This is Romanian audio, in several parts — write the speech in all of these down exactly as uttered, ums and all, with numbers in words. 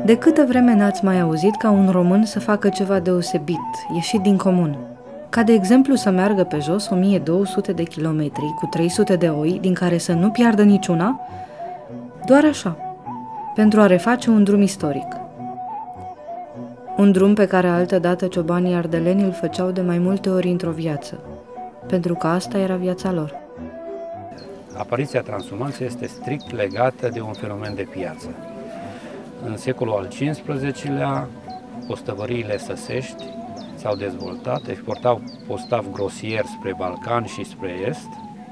De câtă vreme n-ați mai auzit ca un român să facă ceva deosebit, ieșit din comun? Ca de exemplu să meargă pe jos o mie două sute de kilometri cu trei sute de oi, din care să nu piardă niciuna? Doar așa, pentru a reface un drum istoric. Un drum pe care altădată ciobanii ardeleni îl făceau de mai multe ori într-o viață, pentru că asta era viața lor. Apariția transumanței este strict legată de un fenomen de piață. În secolul al cincisprezecelea, postăvăriile săsești s-au dezvoltat, exportau postav grosier spre Balcani și spre Est.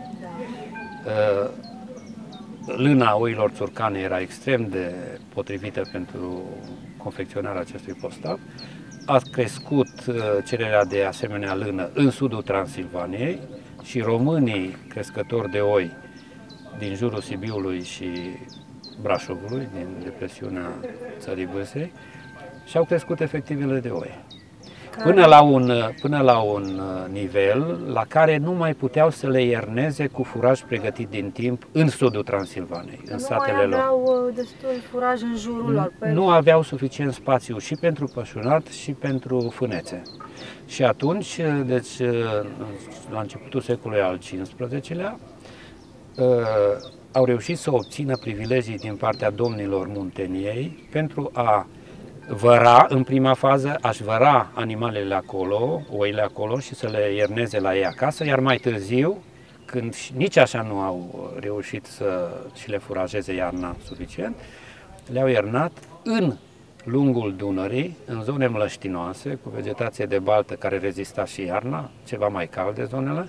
Lâna oilor țurcane era extrem de potrivită pentru confecționarea acestui postav. A crescut cererea de asemenea lână în sudul Transilvaniei și românii crescători de oi din jurul Sibiului și Brașovului, din depresiunea țării Vâsei, și-au crescut efectivele de oi. Până la, un, până la un nivel la care nu mai puteau să le ierneze cu furaj pregătit din timp în sudul Transilvaniei, în satele lor. Nu mai aveau destul furaj în jurul lor. Nu aveau suficient spațiu și pentru pășunat și pentru fânețe. Și atunci, deci la începutul secolului al cincisprezecelea, au reușit să obțină privilegii din partea domnilor Munteniei pentru a văra, în prima fază, aș văra animalele acolo, oile acolo și să le ierneze la ei acasă, iar mai târziu, când nici așa nu au reușit să și le furajeze iarna suficient, le-au iernat în lungul Dunării, în zone mlăștinoase, cu vegetație de baltă care rezista și iarna, ceva mai calde zonele.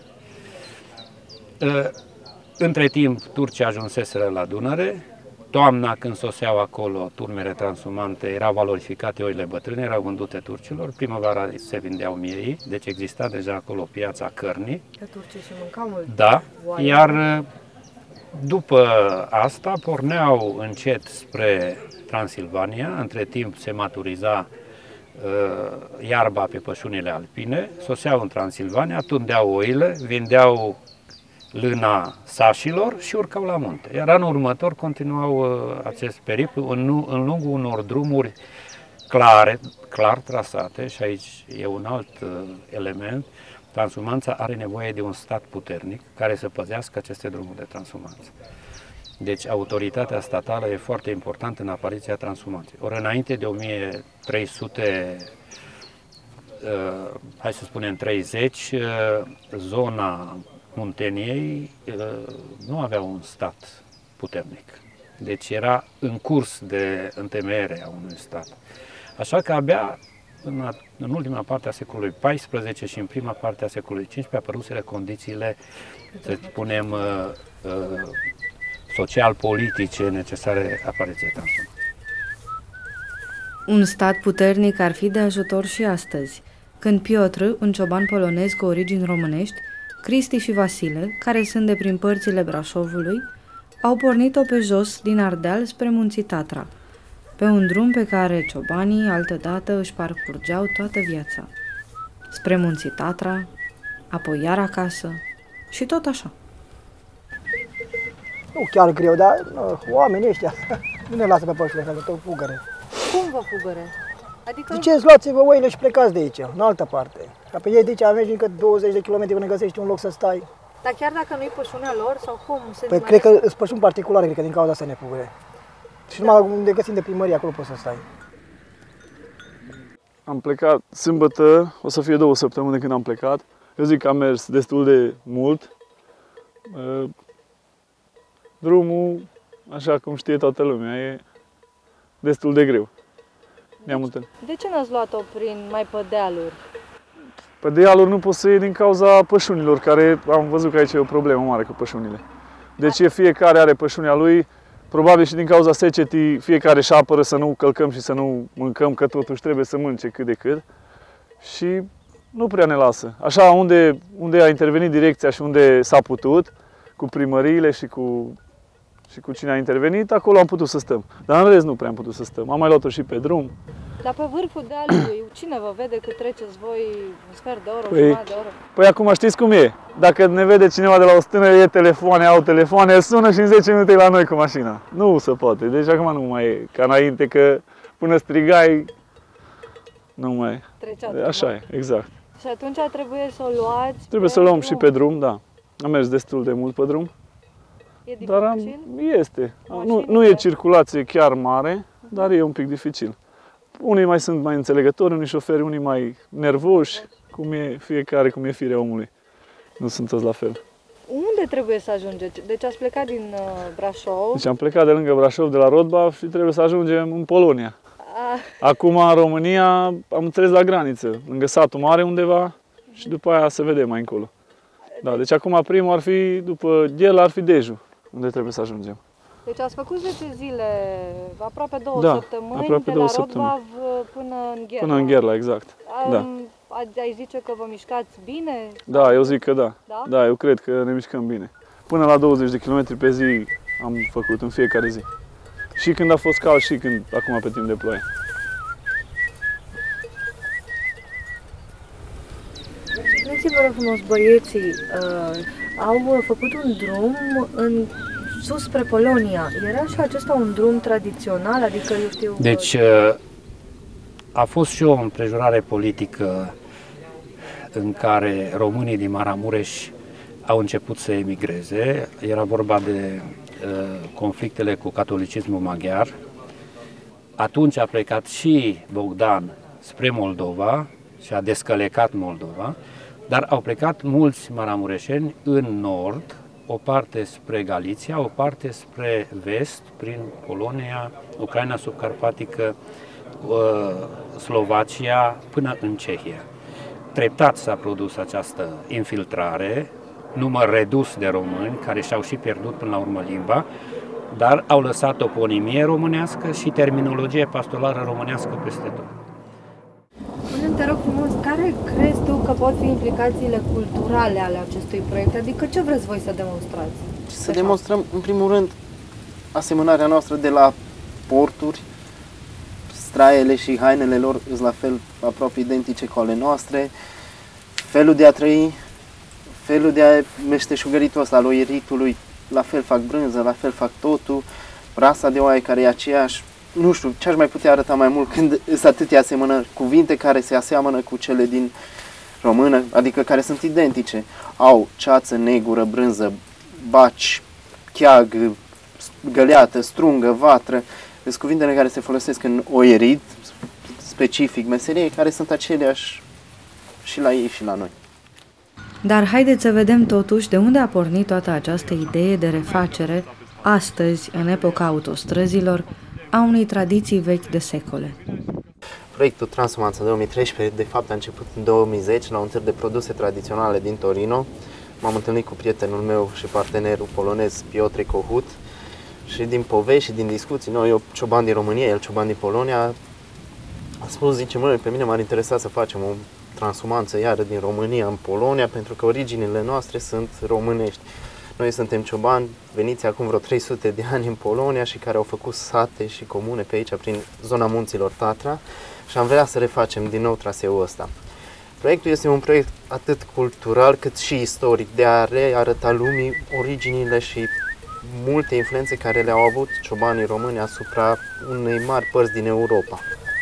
Între timp, turcii ajunseseră la Dunăre. Toamna, când soseau acolo turmele transumante, erau valorificate oile bătrâne, erau vândute turcilor. Primăvara se vindeau miei, deci exista deja acolo piața cărnii. Că turcii se mâncau mult. Da, iar după asta porneau încet spre Transilvania. Între timp se maturiza uh, iarba pe pășunile alpine, soseau în Transilvania, tundeau oile, vindeau lâna sașilor și urcau la munte. Iar anul următor continuau uh, acest periplu în, în lungul unor drumuri clare, clar trasate, și aici e un alt uh, element. Transumanța are nevoie de un stat puternic care să păzească aceste drumuri de transumanță. Deci autoritatea statală e foarte importantă în apariția transumanței. Ori înainte de o mie trei sute, uh, hai să spunem treizeci, uh, zona Munteniei nu avea un stat puternic. Deci era în curs de întemeiere a unui stat. Așa că abia în, în ultima parte a secolului paisprezece și în prima parte a secolului cincisprezece apăruseră condițiile, să spunem, social-politice necesare apariției transumanței. Un stat puternic ar fi de ajutor și astăzi, când Piotr, un cioban polonez cu origini românești, Cristi și Vasile, care sunt de prin părțile Brașovului, au pornit-o pe jos din Ardeal spre Munții Tatra, pe un drum pe care ciobanii altădată își parcurgeau toată viața. Spre Munții Tatra, apoi iar acasă și tot așa. Nu chiar greu, dar nu, oamenii ăștia nu ne lasă pe pășile, că tot fugăre. Cum vă fugăre? Adică... Ziceți, luați-vă oile și plecați de aici, în altă parte. Ca pe ei de aici mergi încă douăzeci de kilometri până găsești un loc să stai. Dar chiar dacă nu-i pășunea lor sau cum? Se Păi cred că îți pășuni particulare, cred că din cauza asta ne fugăre. Și numai unde găsim de primărie, acolo poți să stai. Am plecat sâmbătă, o să fie două săptămâni de când am plecat. Eu zic că am mers destul de mult. Drumul, așa cum știe toată lumea, e destul de greu. De ce n-ați luat-o prin mai pe dealuri? Pe dealuri nu pot să iei din cauza pășunilor, care am văzut că aici e o problemă mare cu pășunile. Deci fiecare are pășunea lui, probabil și din cauza secetii, fiecare își apără să nu călcăm și să nu mâncăm, că totuși trebuie să mănânce cât de cât. Și nu prea ne lasă. Așa, unde, unde a intervenit direcția și unde s-a putut, cu primăriile și cu, și cu cine a intervenit, acolo am putut să stăm. Dar în rest nu prea am putut să stăm. Am mai luat-o și pe drum. Dar pe vârful dealului, cine vă vede cât treceți voi un sfert de oră, păi, o jumătate de oră? Păi acum știți cum e. Dacă ne vede cineva de la o stână, e telefoane, au telefoane, sună și în zece minute e la noi cu mașina. Nu se poate. Deci acum nu mai e ca înainte, că până strigai, nu mai... Trecea Așa e, exact. Și atunci trebuie să o luați Trebuie să o luăm și pe drum, da. Am mers destul de mult pe drum. E dificil? Dar am, este. Nu, Mașinile? nu e circulație chiar mare, dar e un pic dificil. Unii mai sunt mai înțelegători, unii șoferi, unii mai nervoși, cum e fiecare, cum e firea omului. Nu sunt toți la fel. Unde trebuie să ajungeți? Deci ați plecat din uh, Brașov. Deci am plecat de lângă Brașov, de la Rodbav și trebuie să ajungem în Polonia. A, Acum în România am înțeles la graniță, lângă satul mare undeva și după aia se vede mai încolo. Da, deci acum primul ar fi, după Ghel, ar fi Deju, unde trebuie să ajungem. deci ați făcut zece zile, aproape două Da, săptămâni, aproape de două la săptămâni. Rodbav până în Gherla. Până în Gherla, exact. Da. Um, ai zice că vă mișcați bine? Da, eu zic că da. Da? Da, eu cred că ne mișcăm bine. Până la douăzeci de kilometri pe zi am făcut în fiecare zi. Și când a fost cald și când acum pe timp de ploaie. Spuneți-vă rog frumos, băieții uh, au făcut un drum în sus spre Polonia. Era și acesta un drum tradițional? Adică, eu știu... Deci uh, a fost și o împrejurare politică în care românii din Maramureș au început să emigreze. Era vorba de uh, conflictele cu catolicismul maghiar. Atunci a plecat și Bogdan spre Moldova și a descălecat Moldova, dar au plecat mulți maramureșeni în nord, o parte spre Galiția, o parte spre vest, prin Polonia, Ucraina subcarpatică, Slovacia, până în Cehia. Treptat s-a produs această infiltrare, număr redus de români, care și-au și pierdut până la urmă limba, dar au lăsat toponimie românească și terminologie pastorală românească peste tot. Spune-mi, te rog frumos, care crezi tu că pot fi implicațiile culturale ale acestui proiect? Adică ce vreți voi să demonstrați? Să demonstrăm, în primul rând, asemănarea noastră de la porturi. Straiele și hainele lor sunt la fel, aproape identice cu ale noastre. Felul de a trăi, felul de a meșteșugăritul ăsta al oieritului, la fel fac brânză, la fel fac totul. Rasa de oaie care e aceeași. Nu știu, ce aș mai putea arăta mai mult când sunt atâtea asemănări, cuvinte care se aseamănă cu cele din română, adică care sunt identice. Au ceață, negură, brânză, baci, cheag, găleată, strungă, vatră. Sunt cuvintele care se folosesc în oierit, specific meseriei, care sunt aceleași și la ei și la noi. Dar haideți să vedem totuși de unde a pornit toată această idee de refacere, astăzi, în epoca autostrăzilor, a unei tradiții vechi de secole. Proiectul Transumanța două mii treisprezece, de fapt, a început în două mii zece la un târg de produse tradiționale din Torino. M-am întâlnit cu prietenul meu și partenerul polonez Piotr Kohut și din povești și din discuții, noi, eu cioban din România, el cioban din Polonia, a spus, zice, mă, pe mine m-ar interesa să facem o transumanță iară din România în Polonia, pentru că originile noastre sunt românești. Noi suntem ciobani veniți acum vreo trei sute de ani în Polonia și care au făcut sate și comune pe aici, prin zona munților Tatra, și am vrea să refacem din nou traseul ăsta. Proiectul este un proiect atât cultural cât și istoric, de a rearăta lumii originile și multe influențe care le-au avut ciobanii români asupra unei mari părți din Europa.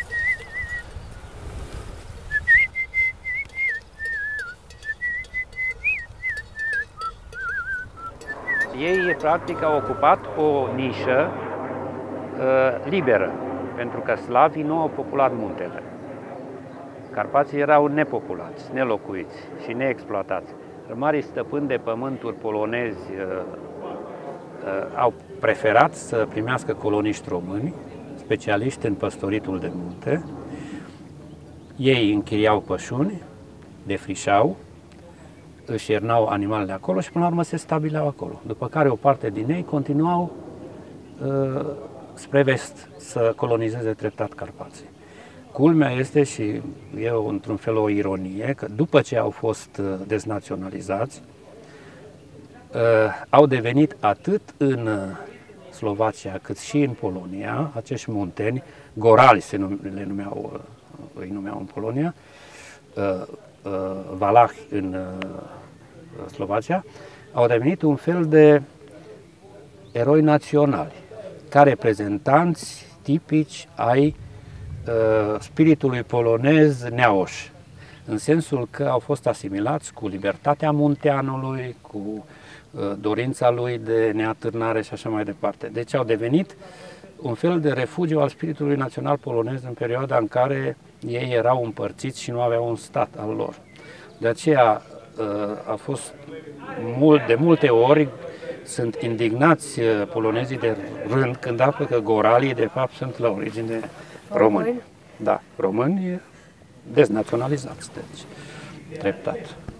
Ei, practic, au ocupat o nișă uh, liberă, pentru că slavii nu au populat muntele. Carpații erau nepopulați, nelocuiți și neexploatați. Marii stăpâni de pământuri polonezi uh, uh, au preferat să primească coloniști români, specialiști în păstoritul de munte. Ei închiriau pășuni, defrișau, își iernau animalele acolo și până la urmă se stabileau acolo. După care o parte din ei continuau uh, spre vest să colonizeze treptat Carpații. Culmea este, și e într-un fel o ironie, că după ce au fost uh, deznaționalizați, uh, au devenit atât în uh, Slovacia cât și în Polonia, acești munteni, gorali se num- le numeau, uh, îi numeau în Polonia, uh, uh, valahi în uh, Slovacia, au devenit un fel de eroi naționali, ca reprezentanți tipici ai uh, spiritului polonez neauș, în sensul că au fost asimilați cu libertatea munteanului, cu uh, dorința lui de neatârnare și așa mai departe. Deci au devenit un fel de refugiu al spiritului național polonez în perioada în care ei erau împărțiți și nu aveau un stat al lor. De aceea a fost mult, de multe ori sunt indignați polonezii de rând când află că goralii de fapt sunt la origine români. Români? Da, români deznaționalizați, deci treptat.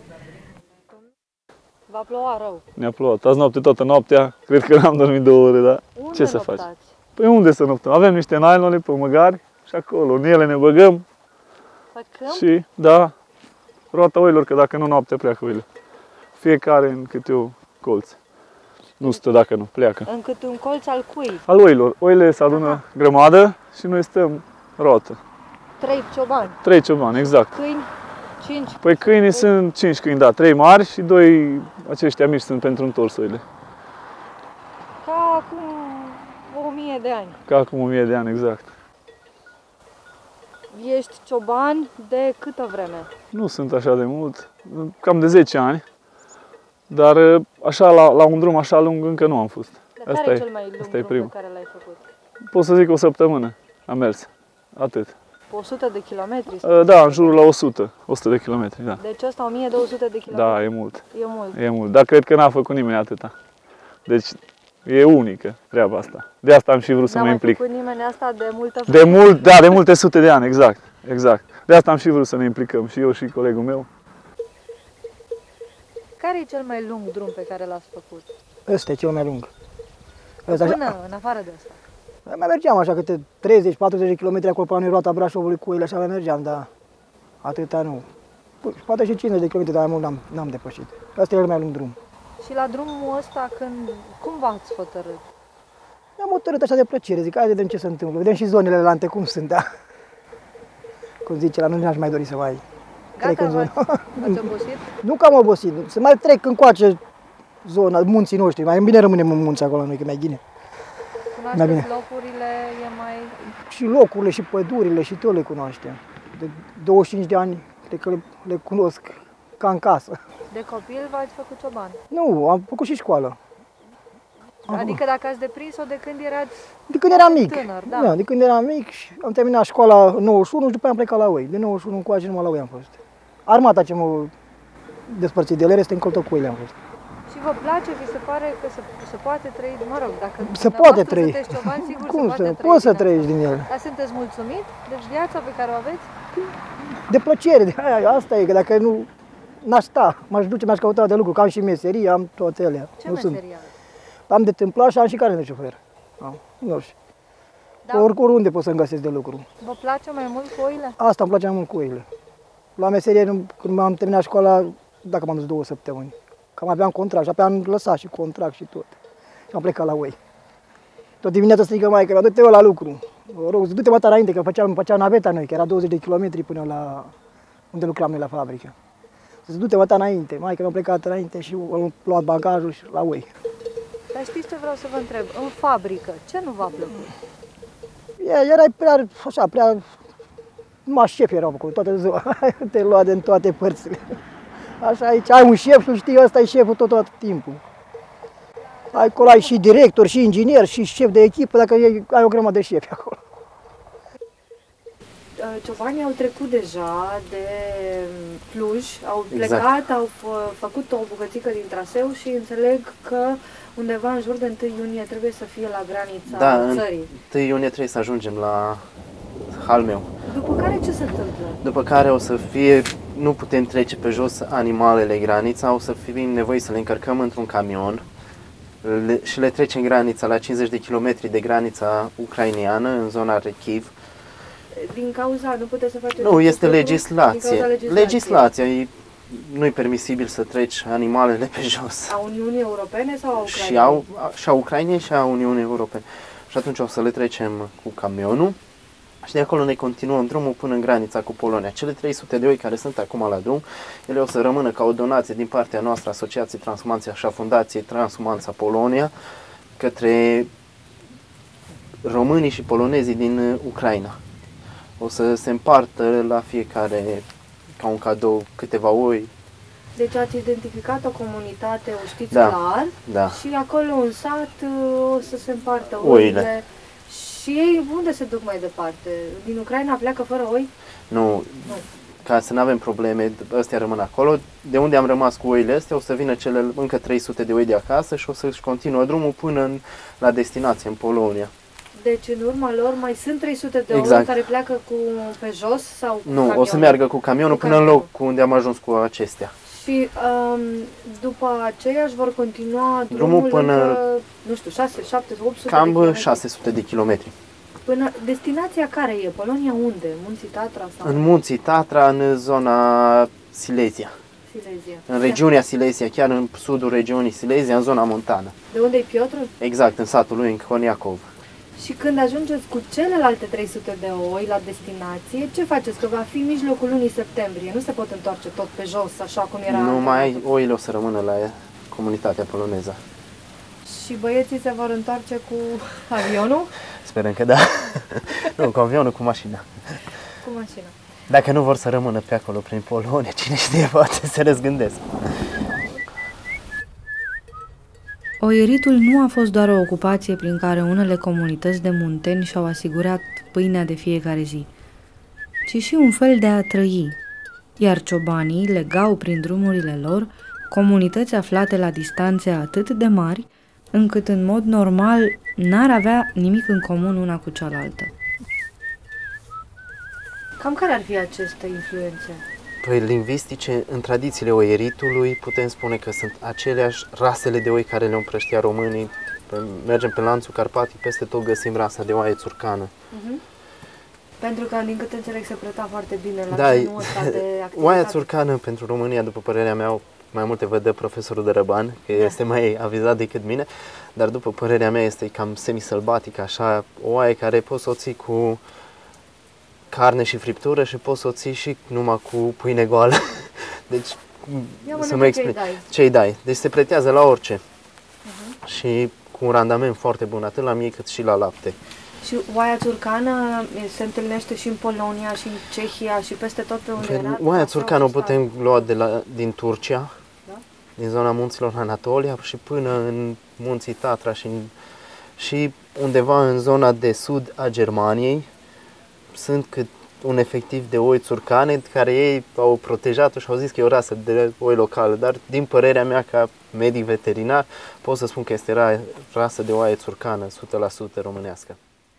Va ploua rău. Ne-a plouat. Azi noapte, toată noaptea, cred că n-am dormit două ore, dar Unde ce să faci? noptați? Păi unde să noptăm? Avem niște nylone pe măgari și acolo, în ele ne băgăm Faci câmp? și, da, roata oilor, că dacă nu noaptea pleacă oile. Fiecare în câte o colț. Nu stă dacă nu, pleacă. În câte un colț al cui? Al oilor. Oile se adună Aha. grămadă și noi stăm roată. Trei ciobani. Trei ciobani, exact. Câini? Cinci? Păi câinii sunt cinci câini, da, trei mari și doi aceștia mici sunt pentru întors oile. Ca acum o mie de ani. Ca acum o mie de ani, exact. Ești cioban de câtă vreme? Nu sunt așa de mult, cam de zece ani, dar așa la, la un drum așa lung încă nu am fost. Dar Asta care e, e cel mai lung asta e drum primul. pe care l-ai făcut? Pot să zic o săptămână am mers, atât. o sută de kilometri? Da, în jurul la o sută, o sută de kilometri, da. Deci ăsta o mie două sute de kilometri? Da, e mult, E mult. e mult, dar cred că n-a făcut nimeni atâta. Deci e unică treaba asta. De asta am și vrut să N-a mă mai implic. făcut nimeni asta de multă vreme? De mult, da, de multe sute de ani, exact, exact. De asta am și vrut să ne implicăm, și eu și colegul meu. Care e cel mai lung drum pe care l-ați făcut? Ăsta e cel mai lung. Ăsta, Până, așa, în afară de asta. mai mergeam așa câte treizeci patruzeci de kilometri acolo pe la noi roata Brașovului cu ele, așa mai mergeam, dar atâta nu. Păi, poate și cincizeci de kilometri, dar mai mult n-am, n-am depășit. Asta e cel mai lung drum. Și la drumul ăsta, când, cum v-ați hotărât? Mi-am hotărât așa de plăcere, zic, hai vedem ce se întâmplă, vedem și zonele alante cum sunt, da? Cum zice, la nu n-aș mai dori să mai trec Gata, în zonă. v-ați v-ați obosit? Nu că am obosit, să mai trec încoace zona, munții noștri, mai bine rămânem în munți acolo noi, că mai bine. Cunoașteți bine. locurile, e mai... Și locurile, și pădurile, și tot le cunoaștem. De douăzeci și cinci de ani, cred că le, le cunosc ca în casă. De copil v-ați făcut cioban? Nu, am făcut și școală. Aha. Adică dacă ați deprins-o de când erați De când eram mic. tânăr, da. Da, de când eram mic și am terminat școala în nouăzeci și unu și după aia am plecat la Oi. De nouăzeci și unu încoace numai la Oi am fost. Armata ce mă despărțit de ele, este încolo cu Oile am fost. Și vă place, vi se pare că se, se poate trăi, mă rog, dacă Se poate dumneavoastră trăi. sunteți cioban, sigur Cum se să, poate trăi poți să din trăiești asta. din el. Dar sunteți mulțumit de viața pe care o aveți? De plăcere, de aia, asta e, că dacă nu, n-aș sta, m-aș duce, mi-aș căuta de lucru, că am și meserie, am toate alea. Ce nu sunt. meserie aveți? Am de tâmplat și am și carne de șofer. Am, nu știu. Da. Ori, oriunde pot să-mi găsesc de lucru. Vă place mai mult cu oile? Asta îmi place mai mult cu oile. La meserie, nu- când am terminat școala, dacă m-am dus două săptămâni. Cam aveam contract și apoi am lăsat și contract și tot. Și am plecat la Oi. Tot dimineața strigă maică mea, du-te la lucru. Mă rog, du-te mă înainte, că făceam, făceam naveta noi, că era douăzeci de kilometri până la unde lucram noi la fabrică. Zic, du-te mă înainte, maică mi-a plecat înainte și am luat bagajul și la Oi. Dar știți ce vreau să vă întreb? În fabrică, ce nu v-a plăcut? E- Erai prea, așa, prea... Numai șefi erau acolo, toată ziua. Te lua din toate părțile. Așa, aici ai un șef și știi, ăsta e șeful tot, tot timpul. Ai acolo ai și director, și inginer, și șef de echipă, dacă e- ai o grămadă de șefi acolo. Ciobanii au trecut deja de Cluj, au Exact. plecat, au fă- făcut o bucățică din traseu și înțeleg că undeva în jur de întâi iunie trebuie să fie la granița Da, în țării. întâi iunie trebuie să ajungem la Halmeu. După care ce se întâmplă? După care o să fie, nu putem trece pe jos animalele granița, o să fim nevoie să le încărcăm într-un camion le, și le trecem granița la cincizeci de kilometri de granița ucraineană, în zona Rechiv. Din cauza, nu puteți să faceți... Nu, acest este lucru? legislație. Din cauza legislației. Legislația, e, nu e permisibil să treci animalele pe jos. A Uniunii Europene sau a Ucrainei? Și a, și a Ucrainei și a Uniunii Europene. Și atunci o să le trecem cu camionul și de acolo ne continuăm drumul până în granița cu Polonia. Cele trei sute de oi care sunt acum la drum, ele o să rămână ca o donație din partea noastră, Asociației Transhumanția și a Fundației Transhumanța Polonia, către românii și polonezii din Ucraina. O să se împartă la fiecare, ca un cadou, câteva oi. Deci ați identificat o comunitate, o știți Da, clar, da. și acolo în sat o să se împartă oile. Oile. Și ei unde se duc mai departe? Din Ucraina pleacă fără oi? Nu, Nu. ca să nu avem probleme, ăstea rămân acolo. De unde am rămas cu oile astea, o să vină cele încă trei sute de oi de acasă și o să-și continuă drumul până în, la destinație, în Polonia. Deci în urma lor mai sunt trei sute de Exact. oi care pleacă cu, pe jos sau cu Nu, camionul? o să meargă cu camionul Cu până în camionul. loc cu unde am ajuns cu acestea. Și um, după aceea își vor continua drumul, Drumul până- încă, nu știu, șase, șapte, opt sute de Cam kilometri. șase sute de kilometri. Până, destinația care e? Polonia unde? Munții Tatra sau În Munții Tatra, în zona Silesia. Silezia? În regiunea Silesia, chiar în sudul regiunii Silesia, în zona montană. De unde e Piotr? Exact, în satul lui, în Koniakov. Și când ajungeți cu celelalte trei sute de oi la destinație, ce faceți? Că va fi mijlocul lunii septembrie, nu se pot întoarce tot pe jos, așa cum era Numai alternativ. oile o să rămână la comunitatea poloneză. Și băieții se vor întoarce cu avionul? Sperăm că da. Nu, cu avionul, cu mașina. Cu mașina. Dacă nu vor să rămână pe acolo, prin Polonia, cine știe, poate se răzgândesc. Oieritul nu a fost doar o ocupație prin care unele comunități de munteni și-au asigurat pâinea de fiecare zi, ci și un fel de a trăi, iar ciobanii legau prin drumurile lor comunități aflate la distanțe atât de mari, încât în mod normal n-ar avea nimic în comun una cu cealaltă. Cam care ar fi aceste influențe? Păi, lingvistice, în tradițiile oieritului, putem spune că sunt aceleași rasele de oi care le împrăștia românii. Mergem pe lanțul Carpatii, peste tot găsim rasa de oaie țurcană. Uh-huh. Pentru că, din câte înțeleg, se plăta foarte bine la Da, genul ăsta de activitate. oaia țurcană pentru România, după părerea mea, mai multe vă dă profesorul Dărăban, că Da. este mai avizat decât mine, dar după părerea mea este cam semisălbatică, așa, o oaie care poți să o ții cu carne și friptură și poți să o ții și numai cu pâine goală. Deci, Ia să mănâncă mă ce-i explic. dai. Ce-i dai? Deci se pretează la orice. Uh-huh. Și cu un randament foarte bun, atât la miei cât și la lapte. Și oaia țurcană se întâlnește și în Polonia, și în Cehia, și peste tot pe unde era. Oaia țurcană o putem lua de la, din Turcia, Da? din zona munților Anatolia și până în munții Tatra și, în, și undeva în zona de sud a Germaniei sunt cât un efectiv de oi țurcane care ei au protejat-o și au zis că e o rasă de oi locală, dar din părerea mea ca medic veterinar pot să spun că este ra, rasă de oaie țurcană, o sută la sută românească.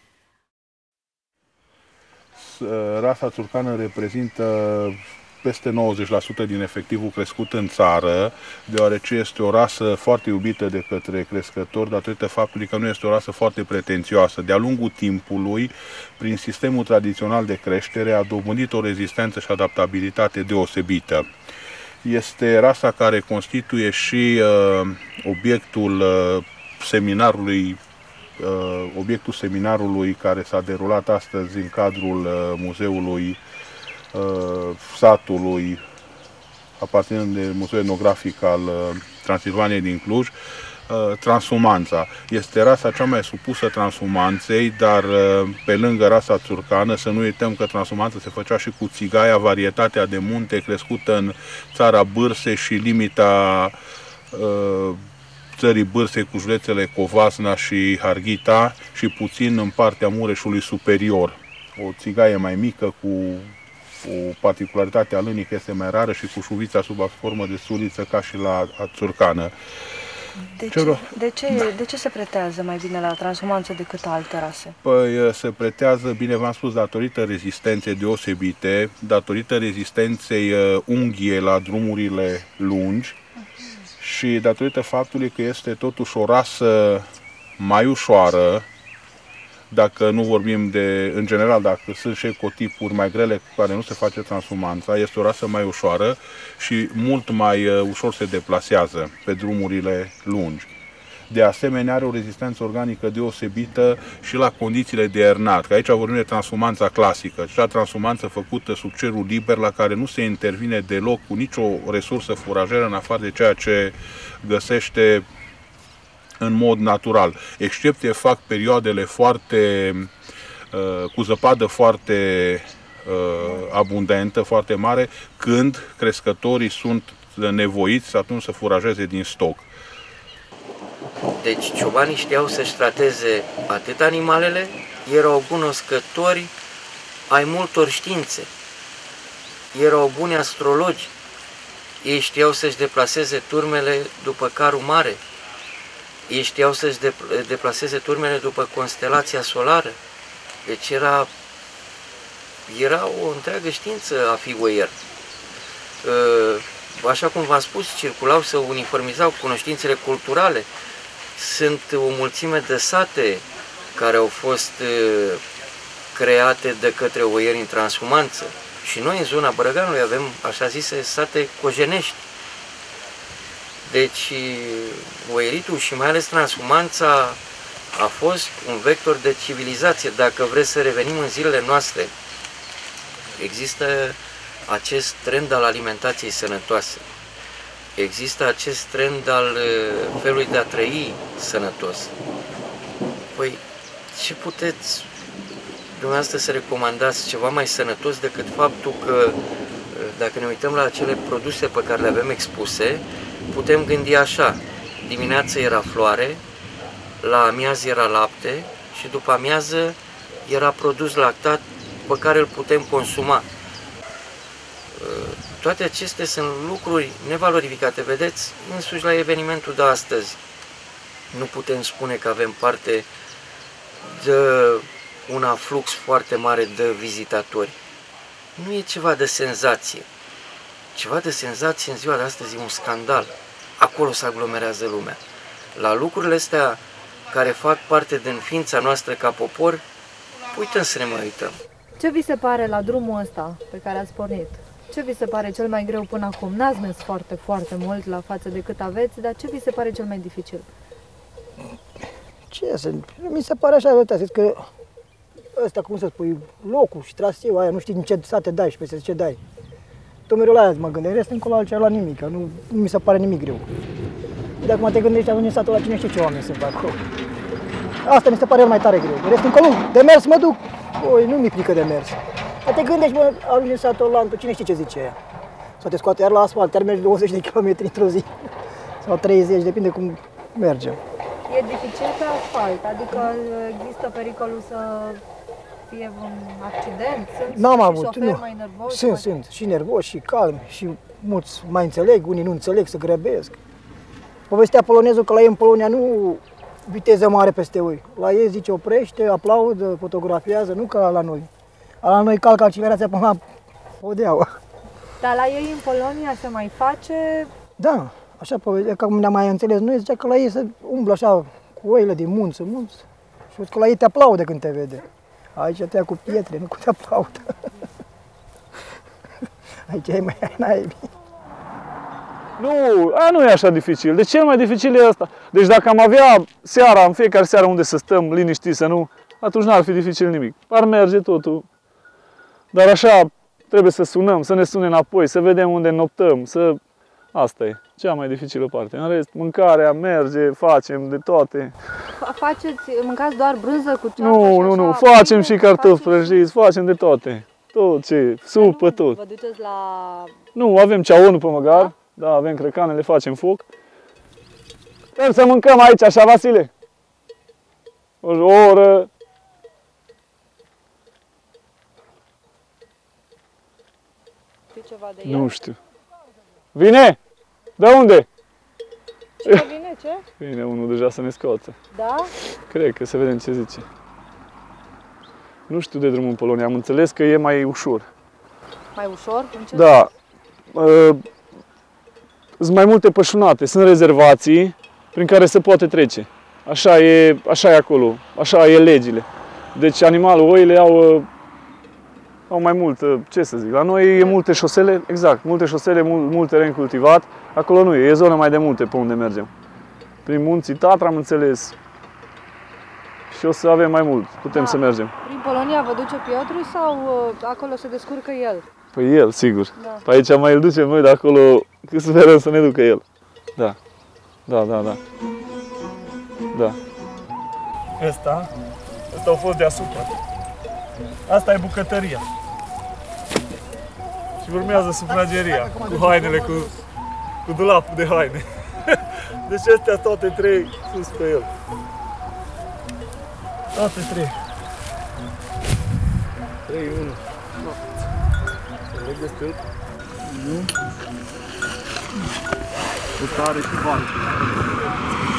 Rasa țurcană reprezintă peste nouăzeci la sută din efectivul crescut în țară, deoarece este o rasă foarte iubită de către crescători, datorită faptului că nu este o rasă foarte pretențioasă. De-a lungul timpului, prin sistemul tradițional de creștere, a dobândit o rezistență și adaptabilitate deosebită. Este rasa care constituie și uh, obiectul uh, seminarului uh, obiectul seminarului care s-a derulat astăzi în cadrul uh, muzeului uh, satului aparținând de Muzeul Etnografic al uh, Transilvaniei din Cluj. Uh, transhumanța este rasa cea mai supusă transhumanței, dar uh, pe lângă rasa țurcană să nu uităm că transhumanța se făcea și cu țigaia, varietatea de munte crescută în țara Bârse și limita uh, țării Bârse cu județele Covasna și Harghita și puțin în partea Mureșului superior. O țigaie mai mică cu o particularitate a lânii că este mai rară și cu șuvița sub formă de suliță ca și la țurcană. De Ce ce, vreau? de, ce, de ce se pretează mai bine la transhumanță decât alte rase? Păi se pretează, bine v-am spus, datorită rezistenței deosebite, datorită rezistenței unghiei la drumurile lungi și datorită faptului că este totuși o rasă mai ușoară, dacă nu vorbim de, în general, dacă sunt și ecotipuri mai grele cu care nu se face transhumanța, este o rasă mai ușoară și mult mai uh, ușor se deplasează pe drumurile lungi. De asemenea, are o rezistență organică deosebită și la condițiile de ernat, că aici vorbim de transhumanța clasică, cea transhumanță făcută sub cerul liber, la care nu se intervine deloc cu nicio resursă furajeră în afară de ceea ce găsește în mod natural. Excepție fac perioadele foarte cu zăpadă foarte abundentă, foarte mare, când crescătorii sunt nevoiți atunci să furajeze din stoc. Deci ciobanii știau să-și trateze atât animalele, erau cunoscători ai multor științe, erau buni astrologi, ei știau să-și deplaseze turmele după carul mare, ei știau să-și deplaseze turmele după constelația solară, deci era, era o întreagă știință a fi oier. Așa cum v-am spus, circulau, se uniformizau cunoștințele culturale. Sunt o mulțime de sate care au fost create de către oieri în transhumanță. Și noi, în zona Bărăganului, avem, așa zise, sate cojenești. Deci, oieritul și mai ales transhumanța a fost un vector de civilizație. Dacă vreți să revenim în zilele noastre, există acest trend al alimentației sănătoase. Există acest trend al felului de a trăi sănătos. Păi, ce puteți dumneavoastră să recomandați ceva mai sănătos decât faptul că, dacă ne uităm la acele produse pe care le avem expuse, putem gândi așa: dimineața era floare, la amiază era lapte și după amiază era produs lactat pe care îl putem consuma. Toate acestea sunt lucruri nevalorificate. Vedeți, însuși la evenimentul de astăzi nu putem spune că avem parte de un aflux foarte mare de vizitatori. Nu e ceva de senzație. Ceva de senzație în ziua de astăzi e un scandal. Acolo se aglomerează lumea. La lucrurile astea care fac parte din ființa noastră ca popor, uităm să ne mai uităm. Ce vi se pare la drumul ăsta pe care ați pornit? Ce vi se pare cel mai greu până acum? N-ați mers foarte, foarte mult la față de cât aveți, dar ce vi se pare cel mai dificil? Ce să... Mi se pare așa, uite, că ăsta, cum să spui, locul și traseul aia, nu știi din ce sate dai și peste ce dai. Tot mereu la aia mă gândesc, restul încolo altceva la nimic, nu, nu mi se pare nimic greu. De acum te gândești, ajungi în satul ăla, cine știe ce oameni sunt acolo. Asta mi se pare mai tare greu. Restul încolo, de mers mă duc, oi, nu mi plică de mers. Dar te gândești, bă, ajungi în satul ăla, cine știe ce zice aia. Sau te scoate iar la asfalt, chiar mergi douăzeci de kilometri într-o zi. Sau treizeci, depinde cum mergem. E dificil pe asfalt, adică există pericolul să fie un accident? Sunt N-am și avut, șoferi nu. mai nervoși? Sunt, mai... sunt, și nervoși, și calmi, și mulți mai înțeleg, unii nu înțeleg, să grăbesc. Povestea polonezul că la ei în Polonia nu viteză mare peste oi. La ei zice oprește, aplaudă, fotografiază, nu ca la noi. La noi calcă accelerația până la podeaua. Dar la ei în Polonia se mai face? Da, așa povestea, că cum ne-am mai înțeles noi, zicea că la ei se umblă așa cu oile din munți în munți. Și că la ei te aplaudă când te vede. Aici te ia cu pietre, nu cu te aplaudă. Aici e mai naibii. Nu, aia nu e așa dificil. De cel mai dificil e asta. Deci dacă am avea seara, în fiecare seară unde să stăm liniștiți, să nu, atunci n-ar fi dificil nimic. Ar merge totul. Dar așa trebuie să sunăm, să ne sune înapoi, să vedem unde noptăm, să... Asta e cea mai dificilă parte. În rest, mâncarea merge, facem de toate. Faceți, mâncați doar brânză cu ceapă? Nu, nu, nu, facem și cartofi prăjiți, facem de toate. Tot ce, supă, tot. Vă duceți la... Nu, avem ceaunul pe măgar, da, avem crecanele, facem foc. Vrem să mâncăm aici, așa, Vasile? O oră. Știi ceva de el? Nu știu. Vine? De unde? Ce vine, ce? Vine unul deja să ne scoată. Da? Cred că să vedem ce zice. Nu știu de drumul în Polonia, am înțeles că e mai ușor. Mai ușor? În ce Da. Uh, sunt mai multe pășunate, sunt rezervații prin care se poate trece. Așa e, așa e acolo, așa e legile. Deci animalul, oile au, uh, au mai mult, uh, ce să zic, la noi e multe șosele, exact, multe șosele, mult, mult teren cultivat. Acolo nu e, e zonă mai de munte pe unde mergem. Prin munții Tatra am înțeles. Și o să avem mai mult, putem Da. să mergem. Prin Polonia vă duce Piotru sau uh, acolo se descurcă el? Păi el, sigur. Da. Pe aici mai îl ducem noi de acolo, că sperăm să ne ducă el. Da, da, da, da. Da. Ăsta, ăsta a fost deasupra. Asta e bucătăria. Și urmează sufrageria, cu hainele, cu, cu dulapul de haine. Deci astea toate trei sus pe el. Toate trei. trei, unu. Se leg de stâlp. Nu. Putare și baltă.